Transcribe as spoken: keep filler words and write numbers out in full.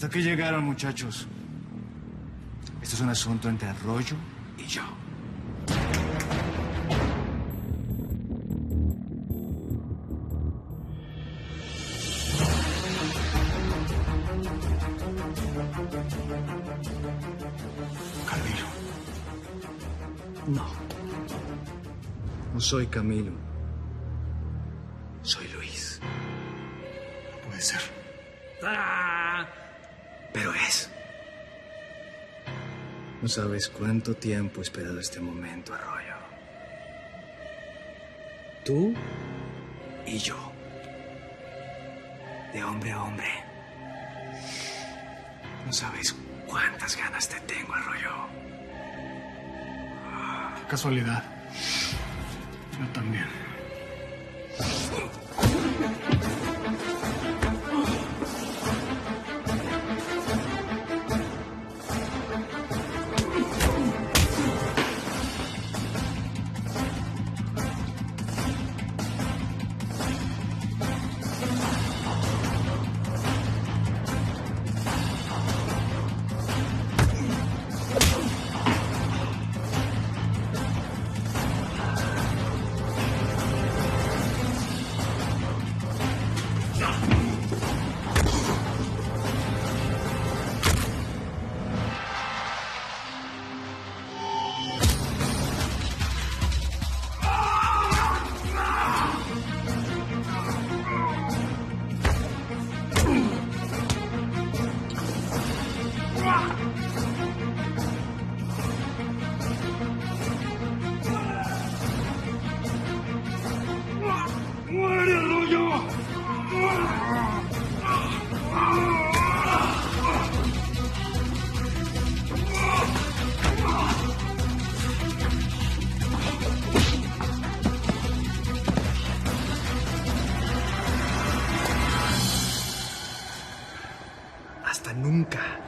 Hasta aquí llegaron, muchachos. Esto es un asunto entre Arroyo y yo. Camilo. No. No soy Camilo. Soy Luis. No puede ser. ¡Ah! Pero es. No sabes cuánto tiempo he esperado este momento, Arroyo. Tú y yo. De hombre a hombre. No sabes cuántas ganas te tengo, Arroyo. Casualidad. Yo también. ¡Muere, Arroyo! Hasta nunca.